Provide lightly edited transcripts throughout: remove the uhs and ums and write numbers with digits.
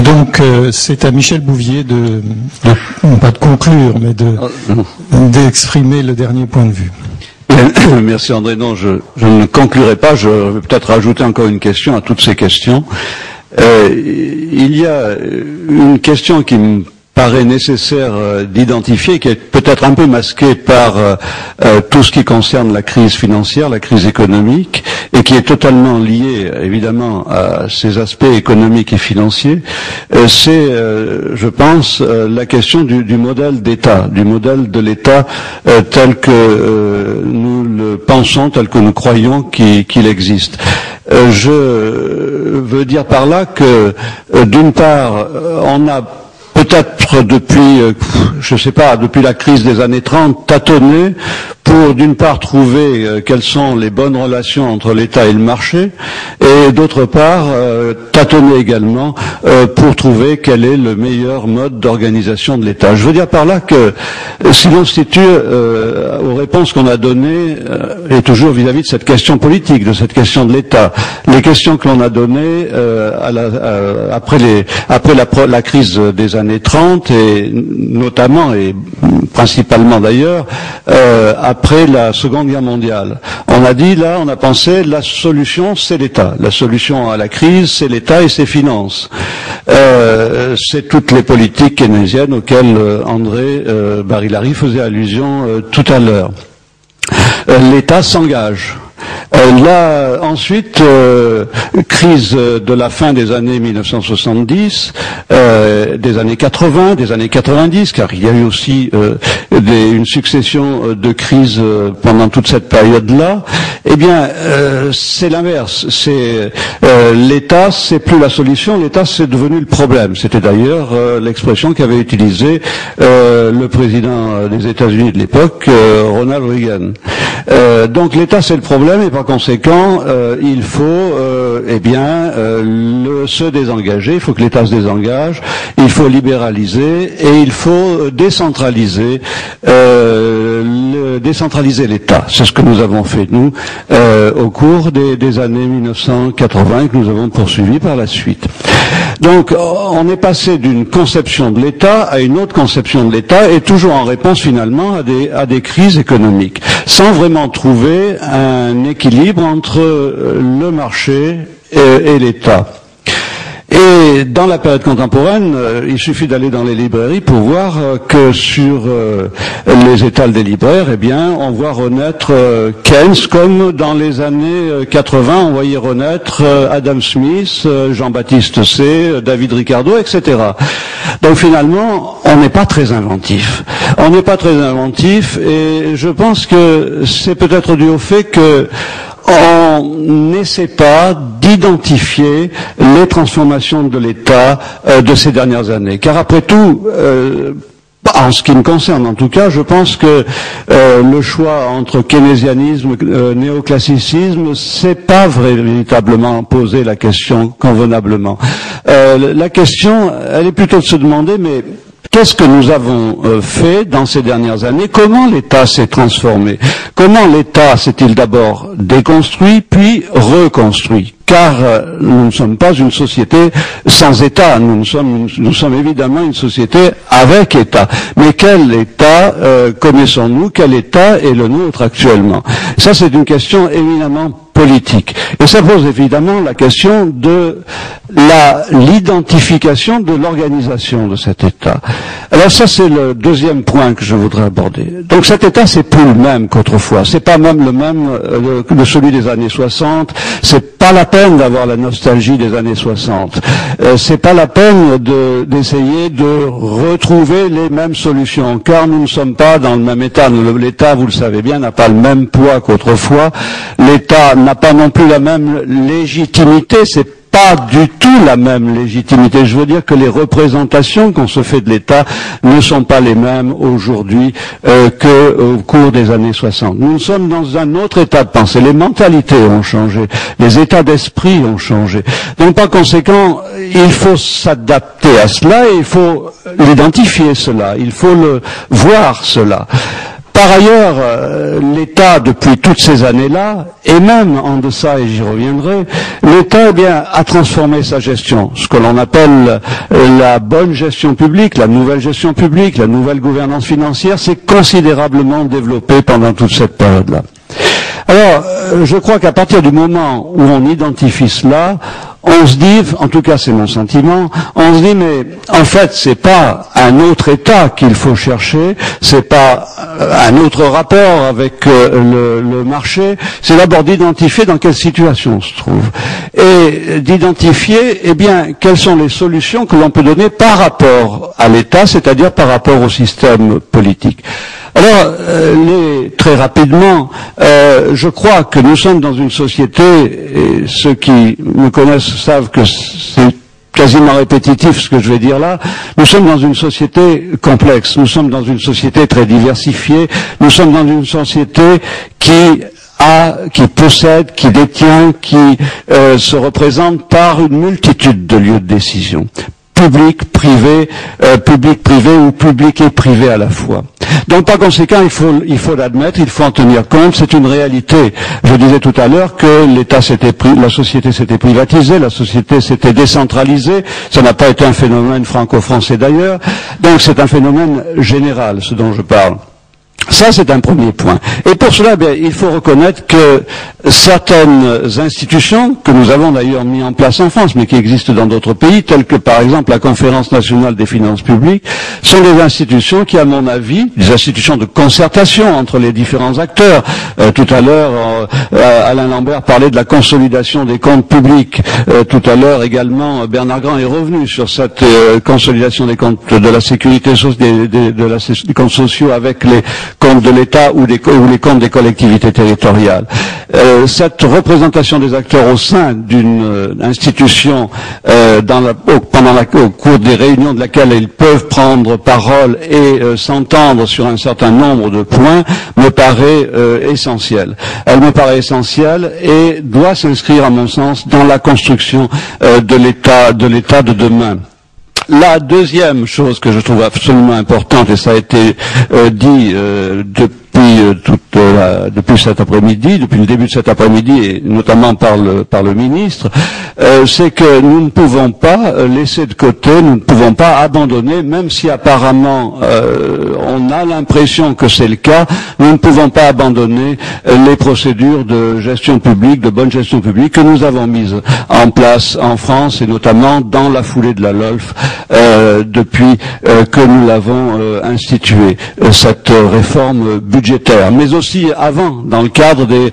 Donc, c'est à Michel Bouvier non pas de conclure, mais d'exprimer le dernier point de vue. Merci André. Non, je ne conclurai pas. Je vais peut-être rajouter encore une question à toutes ces questions. Il y a une question qui me paraît nécessaire d'identifier, qui est peut-être un peu masquée par tout ce qui concerne la crise financière, la crise économique, et qui est totalement liée évidemment à ces aspects économiques et financiers. C'est, je pense, la question du modèle d'État, du modèle de l'État tel que nous le pensons, tel que nous croyons qu'il existe. Je veux dire par là que, d'une part, on a peut-être depuis, je sais pas, depuis la crise des années 30, tâtonné pour d'une part trouver quelles sont les bonnes relations entre l'État et le marché, et d'autre part tâtonner également pour trouver quel est le meilleur mode d'organisation de l'État. Je veux dire par là que si l'on se situe aux réponses qu'on a données, et toujours vis-à-vis de cette question politique, de cette question de l'État, les questions que l'on a données après la crise des années 30 et notamment et principalement d'ailleurs après la Seconde Guerre mondiale. On a dit là, on a pensé la solution c'est l'État. La solution à la crise c'est l'État et ses finances. C'est toutes les politiques keynésiennes auxquelles André Barilari faisait allusion tout à l'heure. L'État s'engage. Là, ensuite, crise de la fin des années 1970, des années 80, des années 90, car il y a eu aussi une succession de crises pendant toute cette période-là. Eh bien, c'est l'inverse. C'est l'État, c'est plus la solution. L'État, c'est devenu le problème. C'était d'ailleurs l'expression qu'avait utilisée le président des États-Unis de l'époque, Ronald Reagan. Donc l'État, c'est le problème, et par conséquent, il faut, se désengager. Il faut que l'État se désengage. Il faut libéraliser et il faut décentraliser. Décentraliser l'État. C'est ce que nous avons fait, nous, au cours des années 1980 et que nous avons poursuivi par la suite. Donc, on est passé d'une conception de l'État à une autre conception de l'État et toujours en réponse finalement à des crises économiques, sans vraiment trouver un équilibre entre le marché et l'État. Et dans la période contemporaine, il suffit d'aller dans les librairies pour voir que sur les étals des libraires, eh bien, on voit renaître Keynes, comme dans les années 80, on voyait renaître Adam Smith, Jean-Baptiste C, David Ricardo, etc. Donc finalement, on n'est pas très inventif. On n'est pas très inventif, et je pense que c'est peut-être dû au fait que on n'essaie pas d'identifier les transformations de l'État de ces dernières années. Car après tout, en ce qui me concerne en tout cas, je pense que le choix entre keynésianisme, néoclassicisme, c'est pas véritablement poser la question convenablement. La question, elle est plutôt de se demander, mais qu'est-ce que nous avons fait dans ces dernières années? Comment l'État s'est transformé? Comment l'État s'est-il d'abord déconstruit, puis reconstruit? Car nous ne sommes pas une société sans État, nous sommes évidemment une société avec État. Mais quel État connaissons-nous? Quel État est le nôtre actuellement? Ça, c'est une question éminemment politique. Et ça pose évidemment la question de l'identification de l'organisation de cet État. Alors ça, c'est le deuxième point que je voudrais aborder. Donc cet État, c'est plus le même qu'autrefois. C'est pas même le même que celui des années 60. C'est pas la peine d'avoir la nostalgie des années 60. C'est pas la peine d'essayer de retrouver les mêmes solutions, car nous ne sommes pas dans le même État. L'État, vous le savez bien, n'a pas le même poids qu'autrefois. L'État n'a pas non plus la même légitimité. C'est pas du tout la même légitimité. Je veux dire que les représentations qu'on se fait de l'État ne sont pas les mêmes aujourd'hui qu'au cours des années 60. Nous sommes dans un autre état de pensée. Les mentalités ont changé, les états d'esprit ont changé. Donc par conséquent, il faut s'adapter à cela et il faut l'identifier cela, il faut le voir cela. Par ailleurs, l'État, depuis toutes ces années-là, et même en deçà, et j'y reviendrai, l'État, eh bien, a transformé sa gestion. Ce que l'on appelle la bonne gestion publique, la nouvelle gestion publique, la nouvelle gouvernance financière, s'est considérablement développée pendant toute cette période-là. Alors, je crois qu'à partir du moment où on identifie cela, on se dit, en tout cas c'est mon sentiment, on se dit mais en fait c'est pas un autre État qu'il faut chercher, c'est pas un autre rapport avec le marché, c'est d'abord d'identifier dans quelle situation on se trouve et d'identifier eh bien quelles sont les solutions que l'on peut donner par rapport à l'État, c'est-à-dire par rapport au système politique. Alors, très rapidement, je crois que nous sommes dans une société, et ceux qui me connaissent savent que c'est quasiment répétitif ce que je vais dire là, nous sommes dans une société complexe, nous sommes dans une société très diversifiée, nous sommes dans une société qui possède, qui détient, qui se représente par une multitude de lieux de décision. Public, privé ou public et privé à la fois. Donc par conséquent, il faut l'admettre, il faut en tenir compte, c'est une réalité. Je disais tout à l'heure que la société s'était privatisée, la société s'était décentralisée, ça n'a pas été un phénomène franco-français d'ailleurs, donc c'est un phénomène général, ce dont je parle. Ça, c'est un premier point. Et pour cela, bien, il faut reconnaître que certaines institutions, que nous avons d'ailleurs mis en place en France, mais qui existent dans d'autres pays, telles que par exemple la Conférence nationale des finances publiques, sont des institutions qui, à mon avis, des institutions de concertation entre les différents acteurs. Tout à l'heure, Alain Lambert parlait de la consolidation des comptes publics. Tout à l'heure également, Bernard Grand est revenu sur cette consolidation des comptes de la sécurité sociale, des comptes sociaux avec les comptes de l'État ou les comptes des collectivités territoriales. Cette représentation des acteurs au sein d'une institution au cours des réunions de laquelle ils peuvent prendre parole et s'entendre sur un certain nombre de points me paraît essentielle. Elle me paraît essentielle et doit s'inscrire à mon sens dans la construction de l'État de demain. La deuxième chose que je trouve absolument importante, et ça a été dit depuis cet après-midi, depuis le début de cet après-midi, et notamment par le ministre, c'est que nous ne pouvons pas laisser de côté, nous ne pouvons pas abandonner, même si apparemment on a l'impression que c'est le cas, nous ne pouvons pas abandonner les procédures de gestion publique, de bonne gestion publique que nous avons mises en place en France et notamment dans la foulée de la LOLF depuis que nous l'avons instituée, cette réforme budgétaire, mais aussi avant, dans le cadre des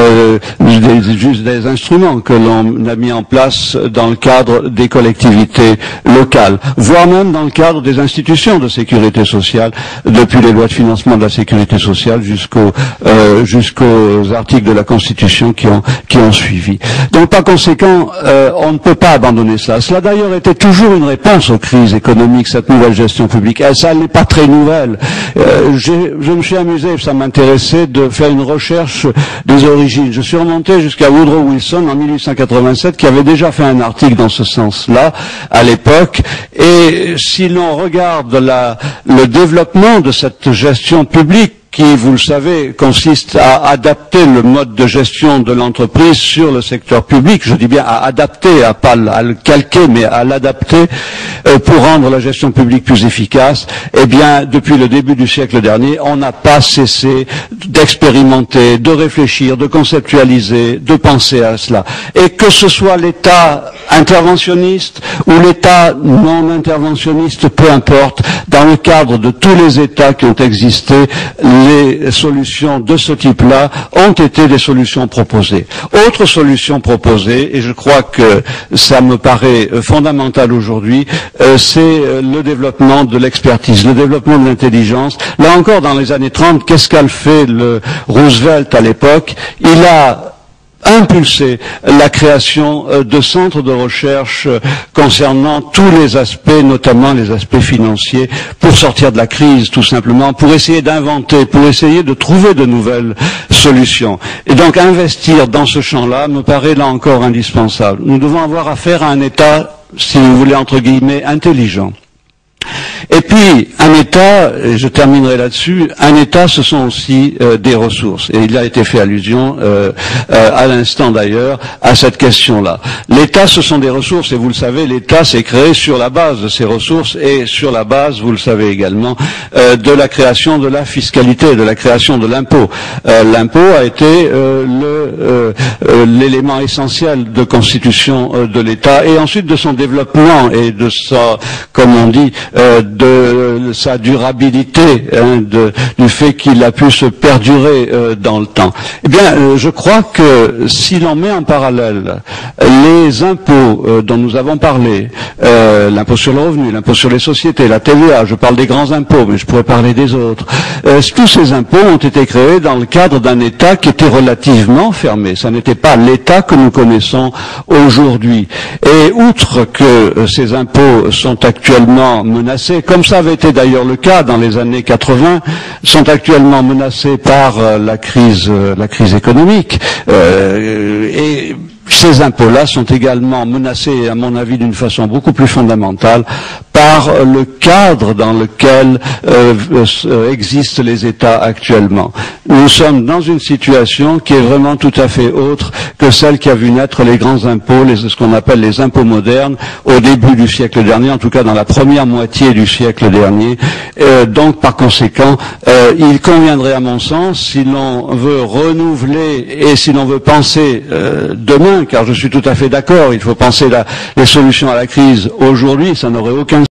instruments que l'on a mis en place dans le cadre des collectivités locales, voire même dans le cadre des institutions de sécurité sociale, depuis les lois de financement de la sécurité sociale jusqu'aux articles de la Constitution qui ont suivi. Donc par conséquent, on ne peut pas abandonner cela. Cela d'ailleurs était toujours une réponse aux crises économiques, cette nouvelle gestion publique. Et ça n'est pas très nouvelle. Je me suis amusé, ça m'intéressait de faire une recherche des origines. Je suis remonté jusqu'à Woodrow Wilson en 1887 qui avait déjà fait un article dans ce sens-là à l'époque. Et si l'on regarde le développement de cette gestion publique, qui, vous le savez, consiste à adapter le mode de gestion de l'entreprise sur le secteur public. Je dis bien à adapter, à le calquer, mais à l'adapter pour rendre la gestion publique plus efficace. Eh bien, depuis le début du siècle dernier, on n'a pas cessé d'expérimenter, de réfléchir, de conceptualiser, de penser à cela. Et que ce soit l'État interventionniste ou l'État non interventionniste, peu importe, dans le cadre de tous les États qui ont existé, les solutions de ce type-là ont été des solutions proposées. Autre solution proposée, et je crois que ça me paraît fondamental aujourd'hui, c'est le développement de l'expertise, le développement de l'intelligence. Là encore, dans les années 30, qu'est-ce qu'a fait le Roosevelt à l'époque? Il a impulser la création de centres de recherche concernant tous les aspects, notamment les aspects financiers, pour sortir de la crise, tout simplement, pour essayer d'inventer, pour essayer de trouver de nouvelles solutions. Et donc investir dans ce champ-là me paraît là encore indispensable. Nous devons avoir affaire à un État, si vous voulez, entre guillemets, intelligent. Et puis, un État, et je terminerai là-dessus, un État, ce sont aussi des ressources. Et il a été fait allusion, à l'instant d'ailleurs, à cette question-là. L'État, ce sont des ressources, et vous le savez, l'État s'est créé sur la base de ces ressources, et sur la base, vous le savez également, de la création de la fiscalité, de la création de l'impôt. L'impôt a été l'élément essentiel de constitution de l'État, et ensuite de son développement et de sa, comme on dit, de sa durabilité, du fait qu'il a pu se perdurer dans le temps. Eh bien, je crois que si l'on met en parallèle les impôts dont nous avons parlé, l'impôt sur le revenu, l'impôt sur les sociétés, la TVA, je parle des grands impôts, mais je pourrais parler des autres, tous ces impôts ont été créés dans le cadre d'un État qui était relativement fermé. Ça n'était pas l'État que nous connaissons aujourd'hui. Et outre que ces impôts sont actuellement menacés, comme ça avait été d'ailleurs le cas dans les années 80, sont actuellement menacés par la crise économique, et ces impôts-là sont également menacés, à mon avis, d'une façon beaucoup plus fondamentale, par le cadre dans lequel existent les États actuellement. Nous sommes dans une situation qui est vraiment tout à fait autre que celle qui a vu naître les grands impôts, ce qu'on appelle les impôts modernes, au début du siècle dernier, en tout cas dans la première moitié du siècle dernier. Donc, par conséquent, il conviendrait, à mon sens, si l'on veut renouveler et si l'on veut penser demain, car je suis tout à fait d'accord, il faut penser les solutions à la crise aujourd'hui, ça n'aurait aucun